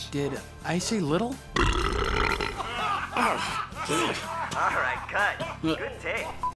Did I say little? All right, cut. Good take.